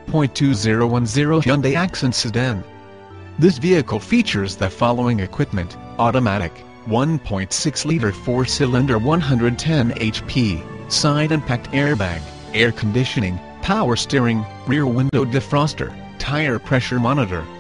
4.2010 Hyundai Accent sedan. This vehicle features the following equipment: automatic, 1.6-liter 4-cylinder 110 HP, side impact airbag, air conditioning, power steering, rear window defroster, tire pressure monitor,